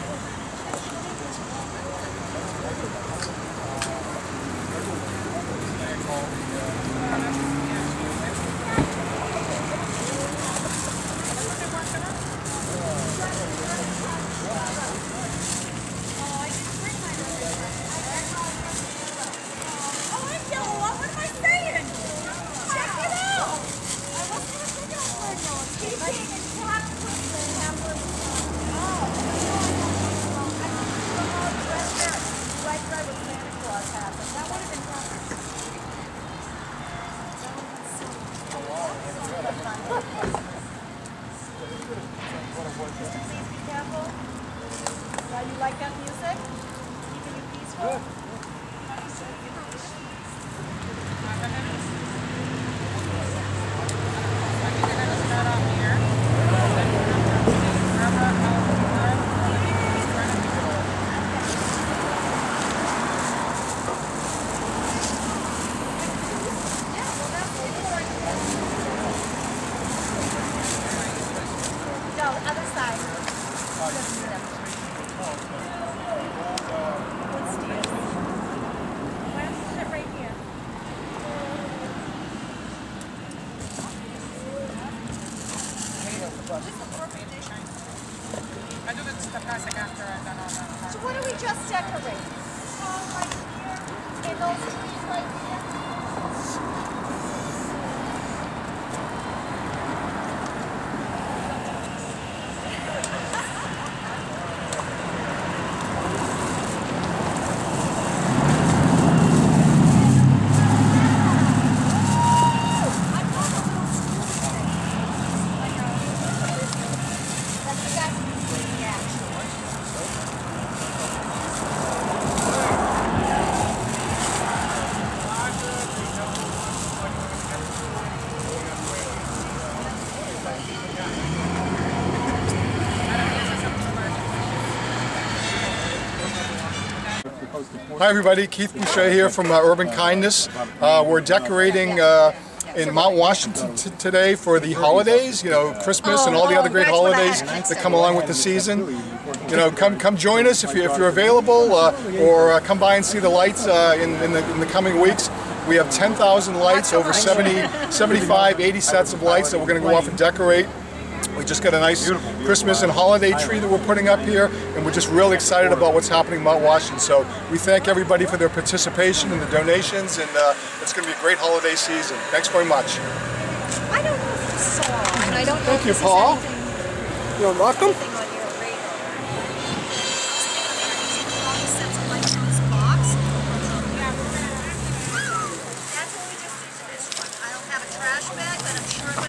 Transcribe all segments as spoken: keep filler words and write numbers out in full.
You like that music? Keeping you peaceful? No, other side. Why don't you sit right here? So what do we just decorate? Oh, right here. And those trees right here. Hi everybody, Keith Boucher here from uh, Urban Kindness. Uh, we're decorating uh, in Mount Washington t today for the holidays, you know, Christmas and all the other great holidays that come along with the season. You know, come come join us if, you, if you're available, uh, or uh, come by and see the lights uh, in, in, the, in the coming weeks. We have ten thousand lights, over seventy, seventy-five, eighty sets of lights that we're going to go off and decorate. We just got a nice Christmas and holiday tree that we're putting up here, and we're just really excited about what's happening in Mount Washington. So we thank everybody for their participation and the donations, and uh, it's going to be a great holiday season. Thanks very much. I don't know if you saw, and I don't know Thank if you, this Paul. is anything, You're welcome. anything on your radar. All these sets of lights in this box. Yeah, we're gonna. That's what we just did to this one. I don't have a trash bag, but I'm sure.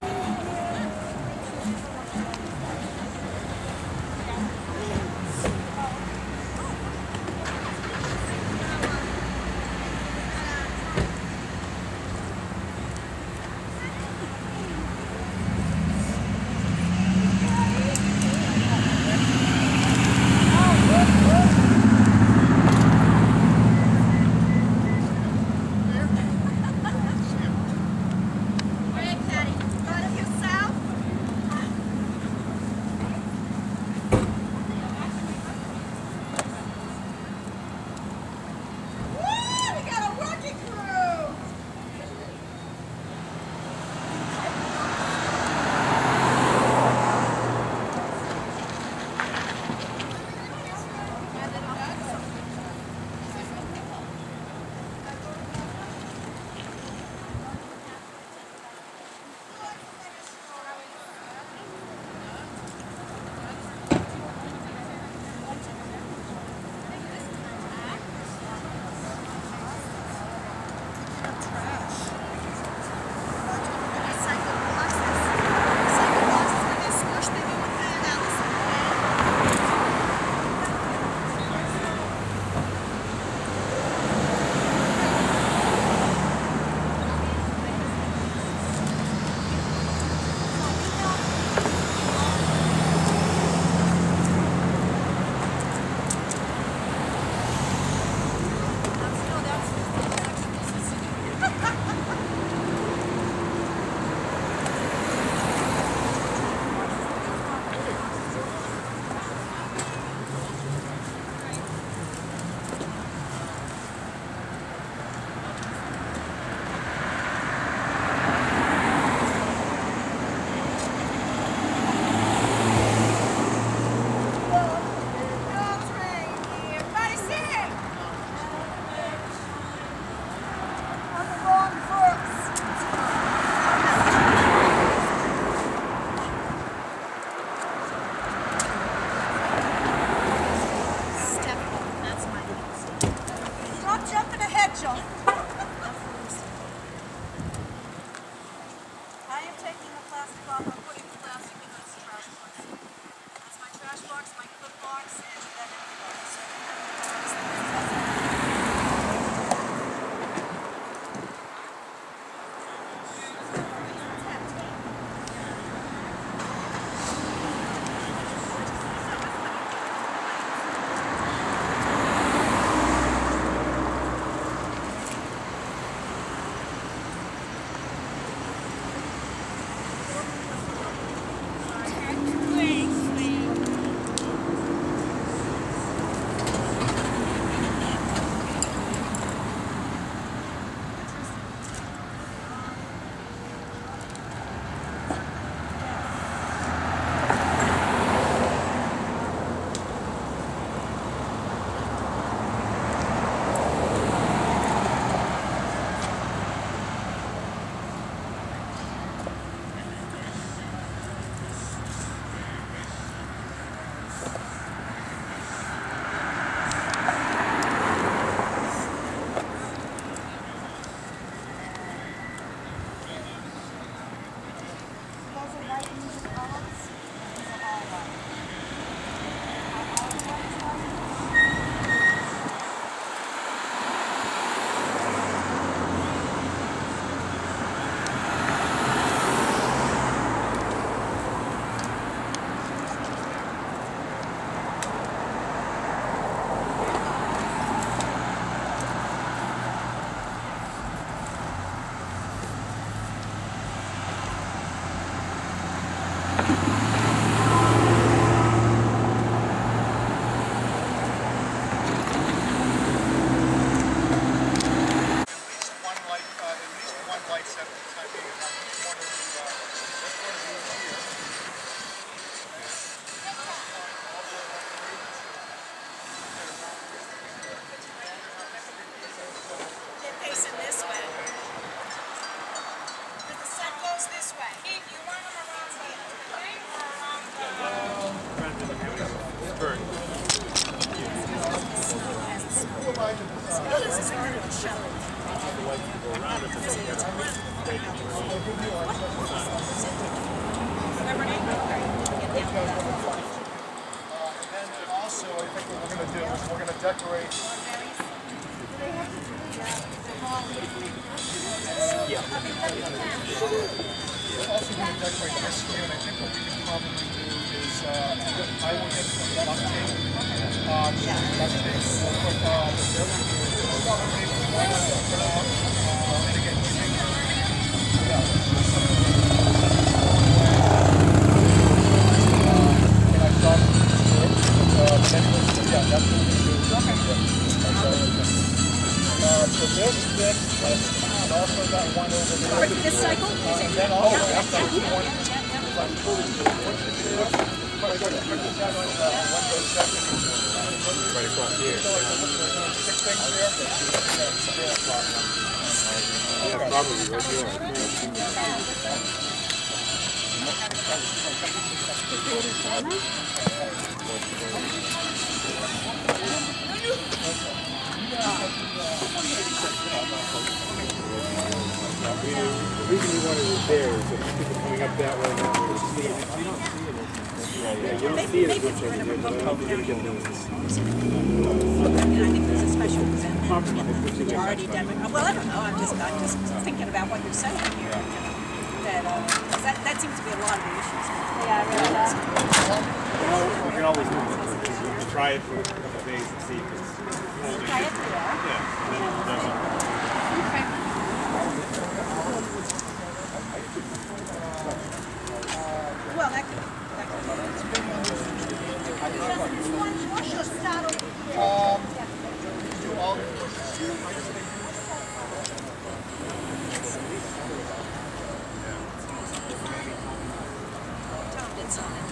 this is part of the show. And also, I think what we're going to do is we're going to decorate. Yeah. We're also going to decorate this here, and I think what we can probably do is uh, I will get some duct tape. Uh, yeah. Duct tape. We'll put uh, the building here. We'll probably put it out. Uh, and again, we think. Yeah. Uh, so this, this, this, and also that one over there. This cycle? Uh, and then also that one. Right across here. Six things here. Yeah, probably right The reason we wanted it there is that people coming up that way now will see it. You don't see it. Yeah, you don't see it as much as you do. I mean, I think there's a special event already done. Well, I don't know. I'm just, I'm just thinking about what you're saying here. That, uh, that, that seems to be a lot of the issues. Yeah, I really does. You can always move it. Try it for a couple of days and see if it's holding. Try it there. Yeah. Well, that could, that could Um, do all the Tom did something.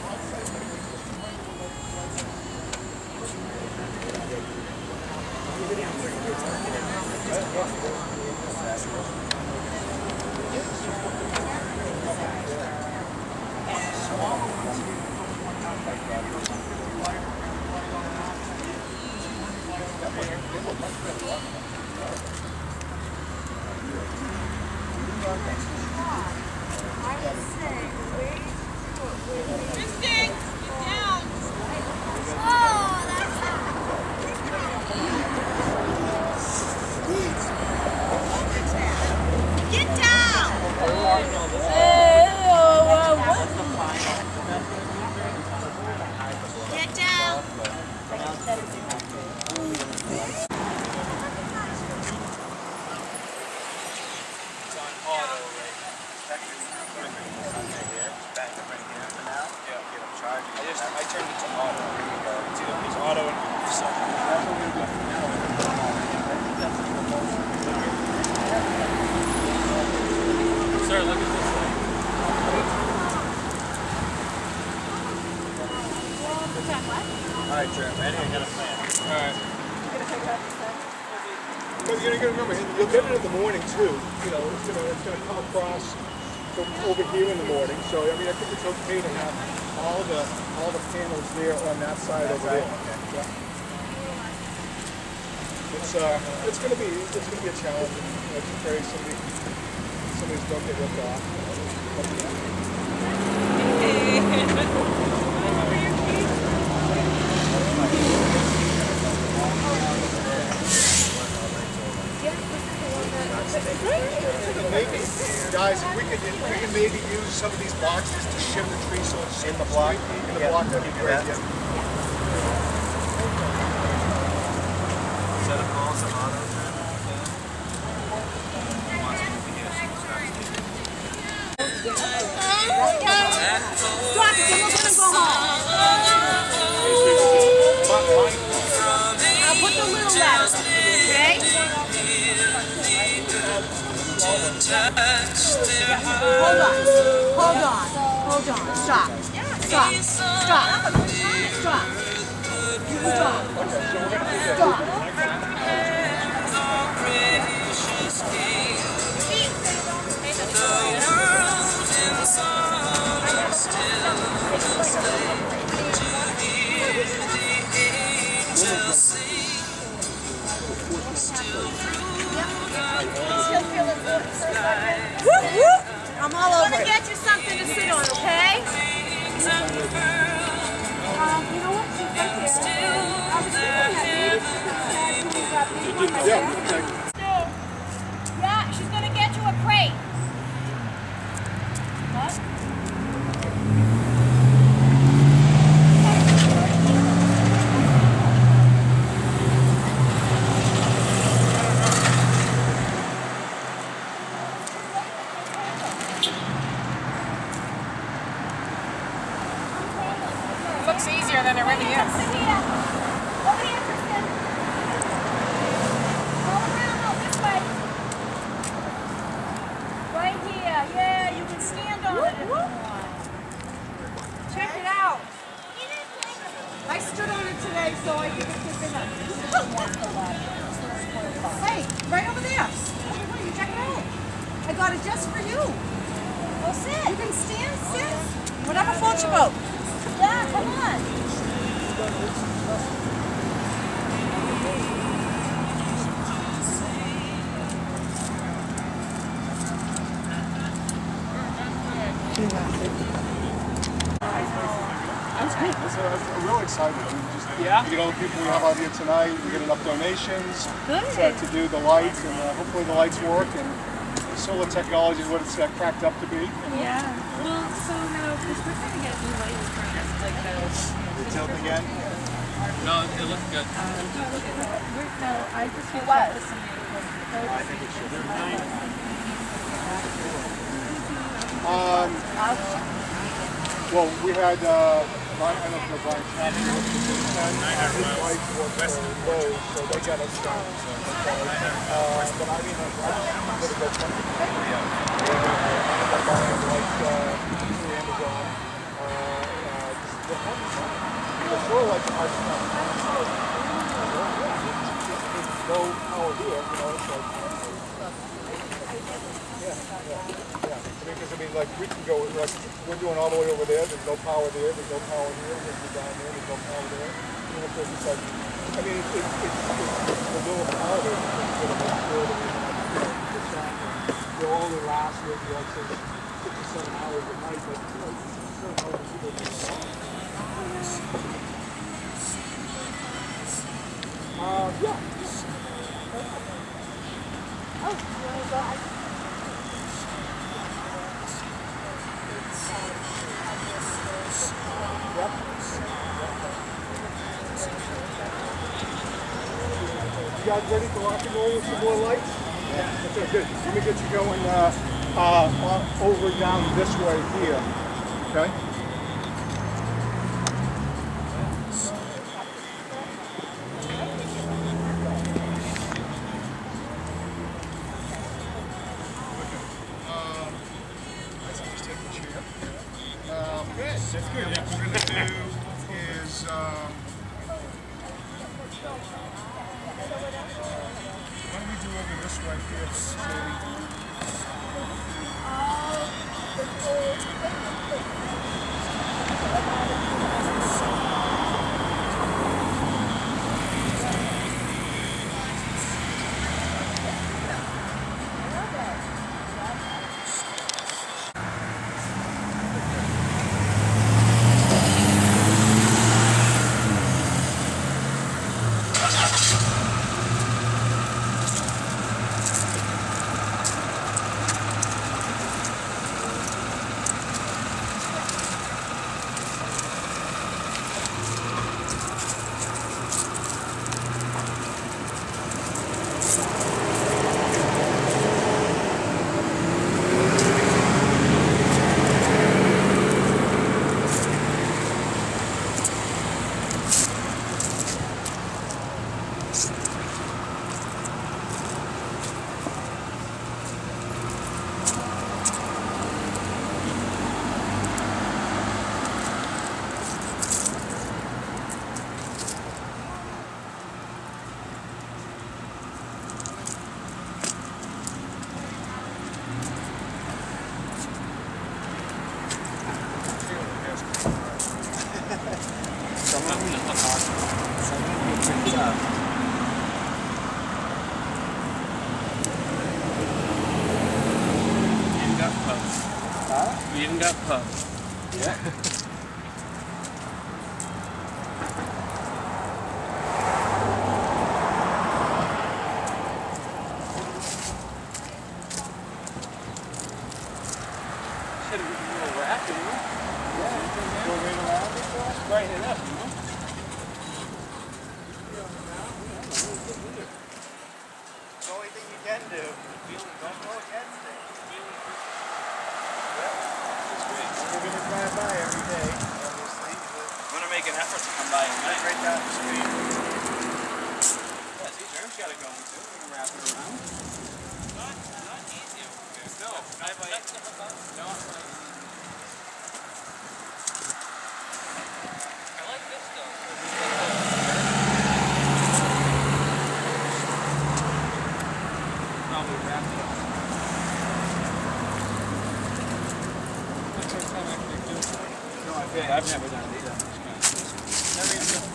Alright, Jeremy, I got a plan. Alright. But you're gonna remember, you'll get it in the morning too. You know, it's gonna it's gonna come across from over here in the morning. So I mean, I think it's okay to have all the all the panels there on that side over there. Yeah. It's uh, it's gonna be it's gonna be a challenge. I just pray somebody somebody's gonna get ripped off. Maybe, guys, if we could, if we could maybe use some of these boxes to shim the tree so it's in the block, in the block, that'd be great. Yeah. Set up all some autos. Stop it, we're gonna go home. I'll put the little ladder, okay? Hold on, hold on, hold on, stop, stop, stop, stop, stop, stop. Still feeling good. Whoop, whoop. I'm all over it. I'm gonna get you something to sit on, okay? Um, you know what? She's right there. I was thinking that maybe she yeah. Yeah, she's gonna get you a crate. What? Looks easier than it really is. Over here, Tristan. All around, no, this way. Right here, yeah, you can stand on it if you want. Check it out. I stood on it today, so I can pick it up. Hey, right over there. You check it out. I got it just for you. Go sit. You can stand, sit. Whatever floats your boat. Yeah, come on. That's good. That's, uh, I'm really excited. I mean, just, Yeah? You get all the people we have out here tonight. We get enough donations Good. to, to do the lights, and uh, hopefully the lights work. And solar technology is what it's uh, cracked up to be. Yeah. Well, so now, because we're trying to get new lighting for us, like those. They tilt again? No, it looks good. Um, we're, no, I just feel What? like this and I think it should. Um, well, we had, uh, Brian, I don't know if you know Brian Chapman, his wife worked for Lowe's, so they got us started. Uh, but I mean, I'm going to go from the yeah. I'm buying like uh, through Amazon. Uh, uh, the it's sort of like our stuff. There's no power here, you know, it's like, yeah, yeah, yeah. I mean, because I mean, like, we can go, like, we're doing all the way over there, there's no power there, there's no power here, there's down there, there's no power there. You know, so it's just like, I mean, it's, it's, it's, it's the little power there, it's going to make sure that we have, you know, this on, they'll only last maybe, like, say, fifty-seven hours a night, but, you know, it's so hard to people to do. Uh, yeah. Oh, you want to go? Yep. You guys ready to rock and roll with some more lights? Yeah. Okay, good. Let me get you going uh, uh, over down this way here. Okay? That's good. What we're going to do is, um, why don't we do over this way here, Sadie? One got puffed. Yeah. Should have been a little rack, you know? Yeah, go right around it, so Brighten it up, you know? it's the only thing you can do. Don't go against it. We're going to drive by every day, obviously. I'm gonna make an effort to come by tonight. Right down the street. Yeah, see, Jerem's got it going too. We can wrap it around. Not, not easy over here. No, I have like, no, I like this though. Probably wrap it up. That's the first time I actually do it. No, I've, yeah, I've never done it either. Never even done it.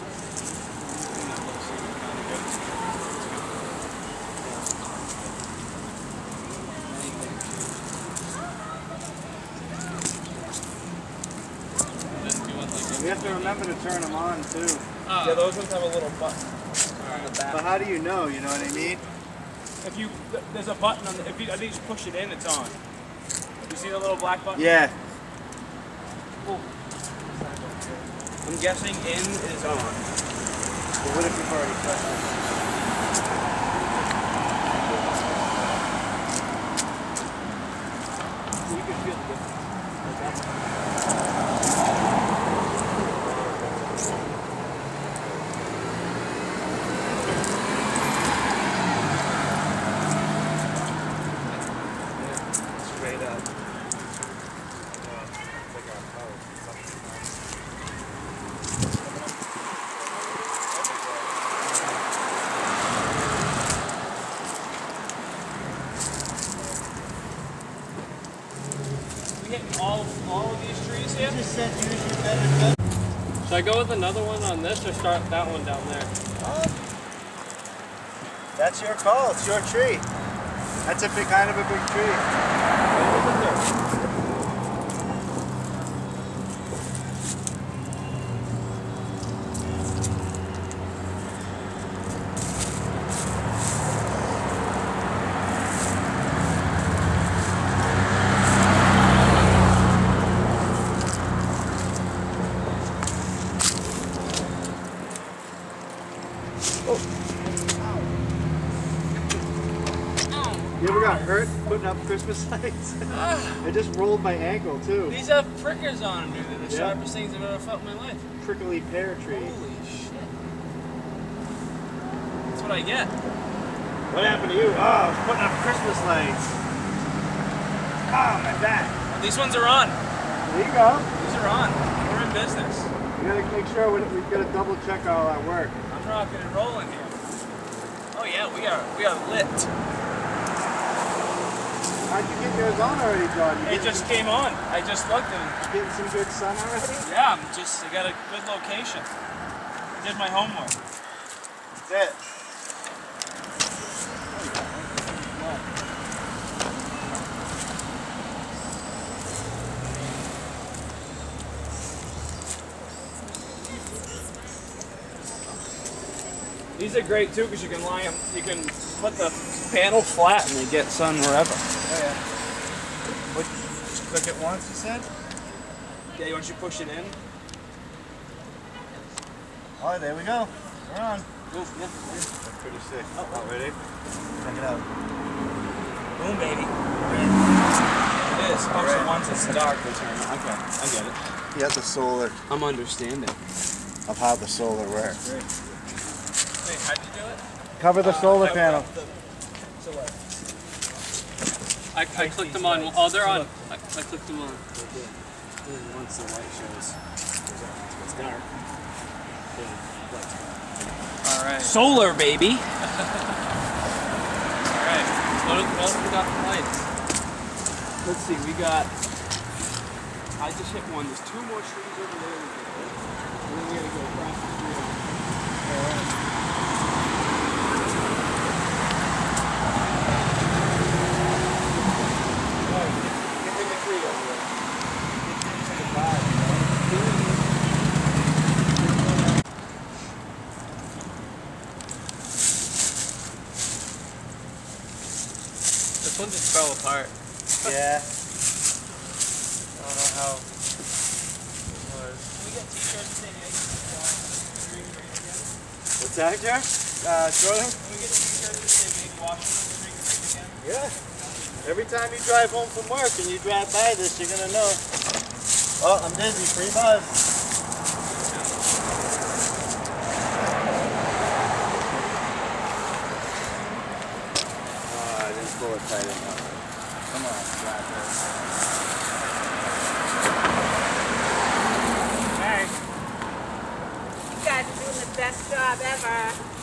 You have to remember to turn them on too. Yeah, those ones have a little button on the back. But how do you know? You know what I mean? If you, th there's a button on the, if you, I think you just push it in, it's on. You see the little black button? Yeah. I'm guessing in is on. But what if you've already pressed it? You can feel the difference. Straight up. We hitting all, all of these trees here? You just said use your better judgment. Should I go with another one on this or start that one down there? That's your call. It's your tree. That's a big kind of a big tree. You ever got hurt putting up Christmas lights? I just rolled my ankle too. These have prickers on them, dude. They're the Yeah. sharpest things I've ever felt in my life. Prickly pear tree. Holy shit. That's what I get. What happened to you? Oh, I was putting up Christmas lights. Oh, my back. These ones are on. There you go. These are on. We're in business. We gotta make sure we- we've got to double check all our work. I'm rocking and rolling here. Oh yeah, we are we are lit. How'd you get yours on already, John? You It getting, just came on. I just looked and getting some good sun already? yeah, I'm just I got a good location. I did my homework. That's it. These are great too because you can lie them. You can put the panel flat and they get sun wherever. Oh, yeah. What, just click it once, you said? Yeah, once you push it in. Oh, there we go. We're on. Ooh, yeah. That's pretty sick. Oh, ready? Check it out. Boom, baby. It is. Oh, so once it's dark, they turn on. Okay, I get it. You have the solar, I'm understanding. of how the solar works. Great. Wait, how'd you do it? Cover the solar panel. So what? I, I clicked them on. Oh, they're on. I, I clicked them on. Once the light shows, it's dark. All right. Solar, baby. All right. What, what else we got for lights? Let's see. We got. I just hit one. There's two more trees over there. And then we gotta go across the street. All right. Give me the tree over there. This one just fell apart. Yeah. I don't know how it was. Can we get t-shirts saying What's that, Jack? Uh, Jordan? Can we get t-shirts that say Make Washington Street Great Again? Yeah. Every time you drive home from work and you drive by this, you're gonna know. Oh, I'm dizzy. Free buzz. Oh, I didn't pull it tight enough. Come on, grab this. Hey. You guys are doing the best job ever.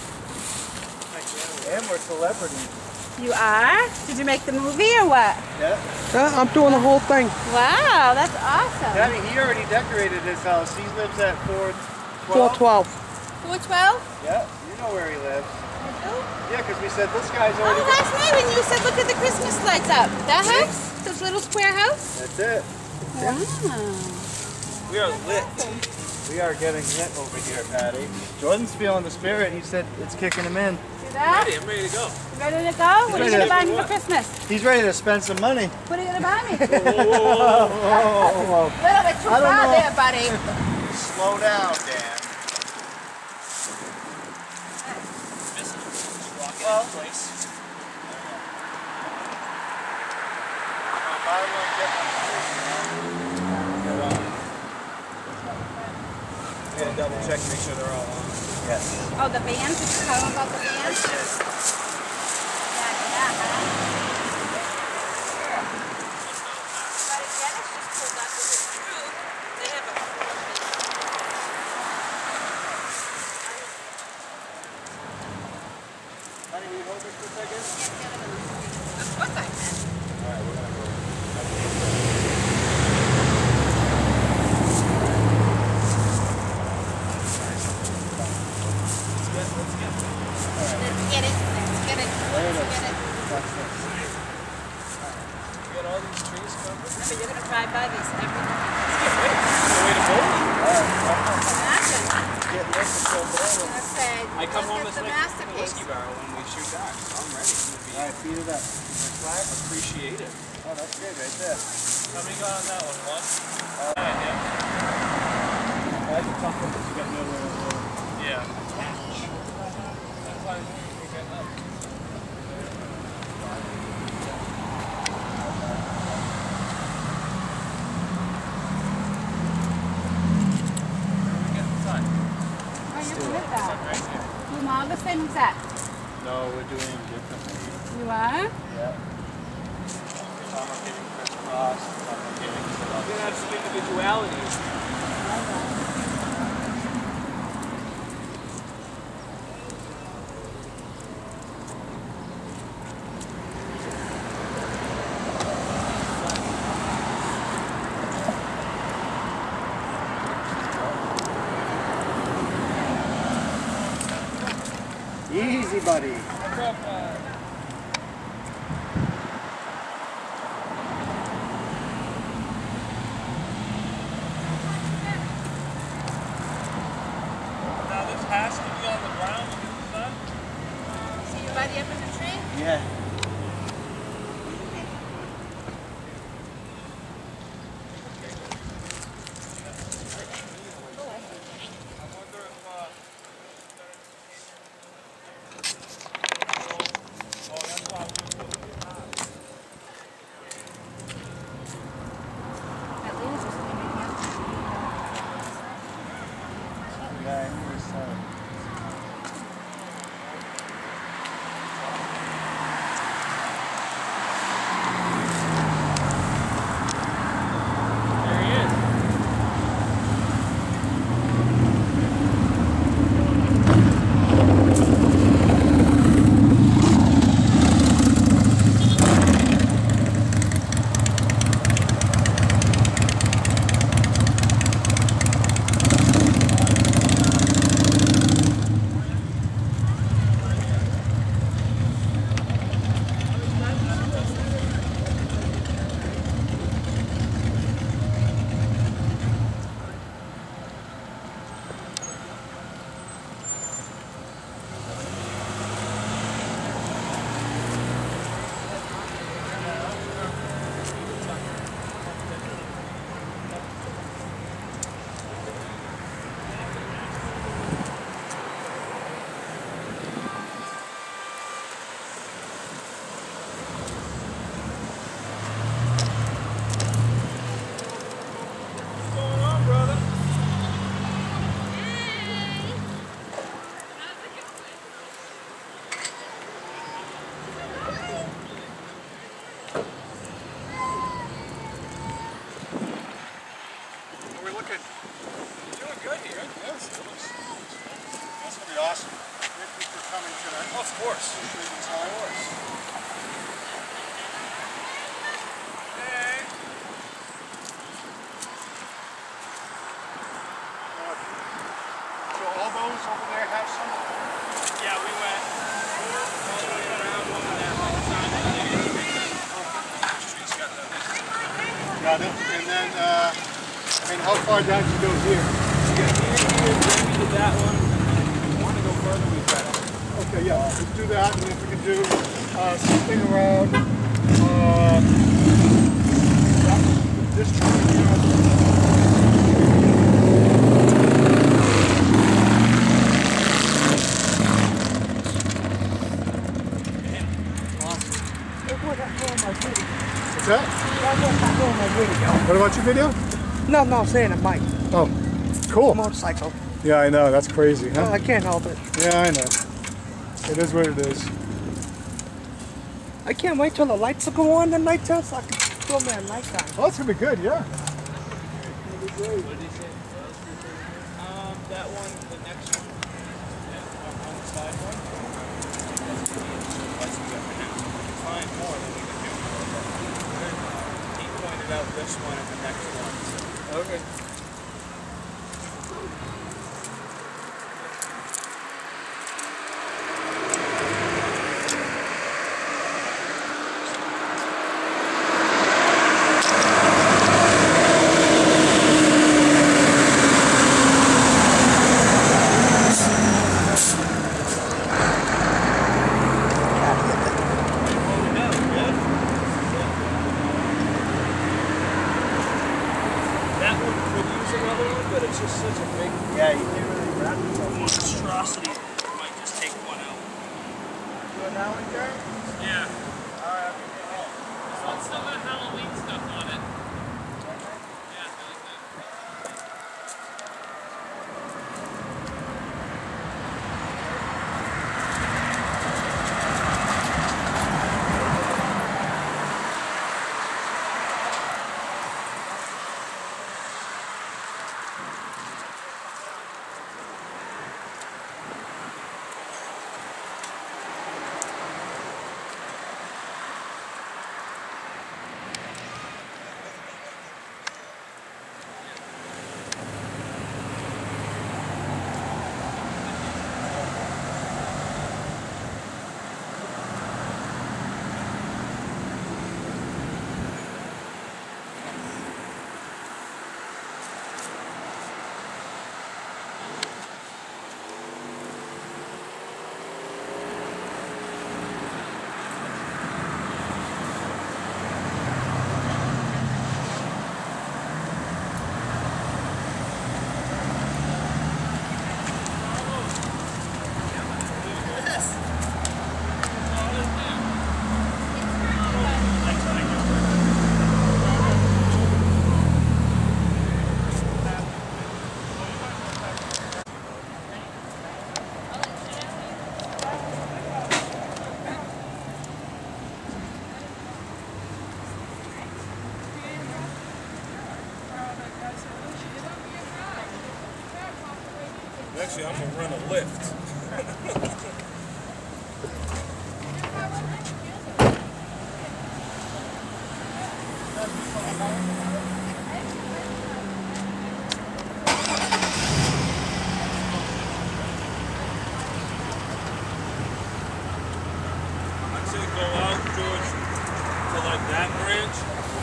And we're celebrities. You are? Did you make the movie or what? Yeah. Yeah, I'm doing the whole thing. Wow, that's awesome. Daddy, he already decorated his house. He lives at four four twelve. twelve. four twelve? Yeah, you know where he lives. I do? Yeah, because we said this guy's Oh, already. last night when you said look at the Christmas lights up. That house? This little square house? That's it. Wow. We are lit. We are getting lit over here, Patty. Jordan's feeling the spirit. He said it's kicking him in. See that? Ready, I'm ready to go. You ready to go? What are you going to buy me for Christmas? He's ready to spend some money. What are you going to buy me? Whoa, whoa, whoa, whoa. Little bit too I don't far know. there, buddy. Slow down, Dan. Walk in place. Buy one, get one free. We gotta double check to make sure they're all on. Yes. Oh, the bands? Did you tell them about the bands? Yeah, yeah, huh? But again, it's just pulled up with his crew. They have a Honey, will you hold this for a second? Of course I can. Alright, we're gonna go. Let's get it. Let's get it. Let's get it. Watch this. We got all these trees covered. Remember, you're going to drive by these every day. No way to vote. Imagine. Get lit before I'm blowing. going to say, I come home look this at the night in a masterpiece. whiskey barrel when we shoot back, so I'm ready. I'm gonna be Alright, feed it up. appreciate it. Oh, that's good right there. How many got on that one? One? Why is it tough because you got nowhere to go? Yeah. That's why we're getting up. Oh, you can live that. You know, the same as that. No, we're doing it differently. You are? Yeah. Some are getting crisscross, some are getting We're gonna have some individuality. Easy, buddy. Now this has to be on the ground in the sun. See your buddy up in the tree? Yeah. That lady's just leaving here. Yeah, I knew this. Uh, horse. So all those over there have some? Yeah, we went all the way around one of that whole time and then streets got the Got it. And then, uh, and how far down do you go here? yeah, here, here, maybe to that one, and if we want to go further, we can. Okay, yeah, let's do that, and if we can do uh, something around uh, that, this tree here. What's that? What about your video? No, no, I'm saying a bike. Oh, cool. Motorcycle. Yeah, I know. That's crazy, Oh, huh? I can't help it. Yeah, I know. It is what it is. I can't wait till the lights will go on the night time so I can film that at nighttime. Oh, it's gonna be good, yeah. What did he say? Um, that one, the next one, yeah, on on the side one. That's gonna be the best we got for now. We can find more than we can do more, but he pointed out this one and the next one. So. Okay. That one could use another one, but it's just such a big Yeah, you can't really grab it. monstrosity. I might just take one out. Doing that one, Jerry? Yeah. Alright. So it's still got Halloween stuff on it. Yeah, I like that. Actually, I'm gonna run a lift. I'd say go out, George, to like that branch.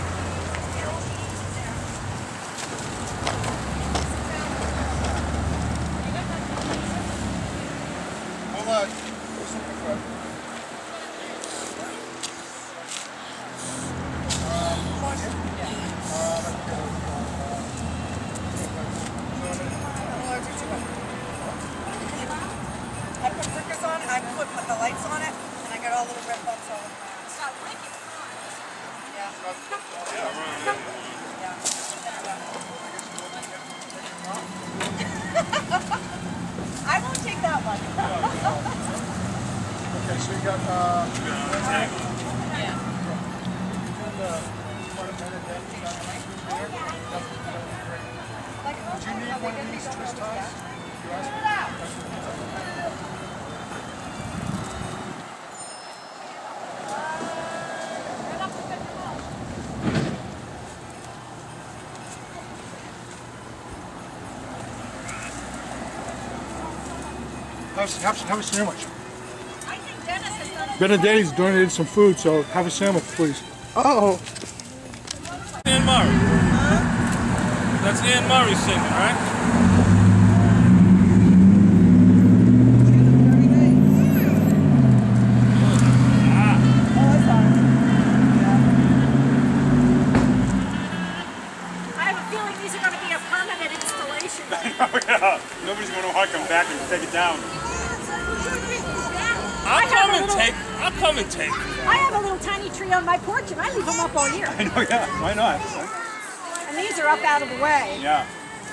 Hold on. I put prickers on, I put, put the lights on it, and I got all little red bumps all over my eyes. Yeah. Yeah. I won't take that one. Okay, so you got, uh, do you need one of these twist ties? You asked me. Have, have, have a sandwich. I think Dennis has done Benedetti's donated some food, so have a sandwich, please. Oh. Anne Murray. That's Anne Murray singing, right? I have a feeling these are going to be a permanent installation. Oh yeah, nobody's going to want to come back and take it down. I'll come and take. I'll come and take. I have a little tiny tree on my porch and I leave them up all year. I know, yeah, why not? And these are up out of the way. Yeah.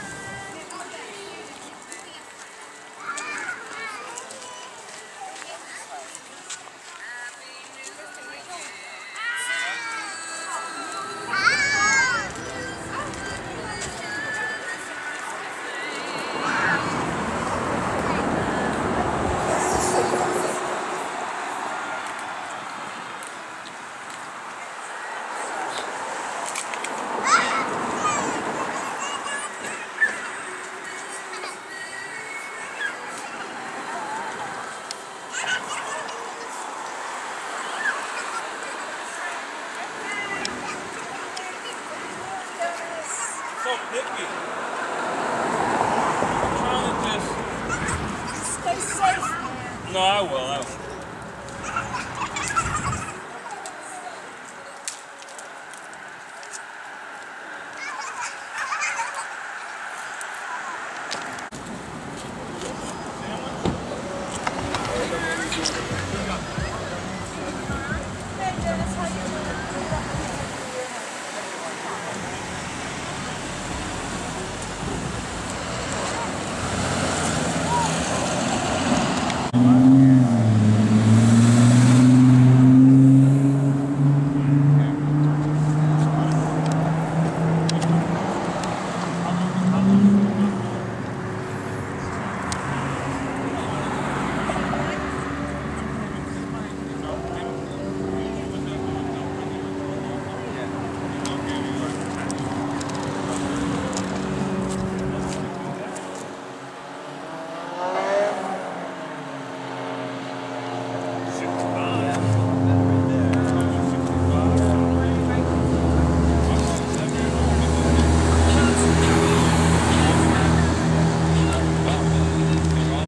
So picky. I'm trying to just. Stay safe, man. No, I will. I will. Hey, Dennis, how you doing? Yeah.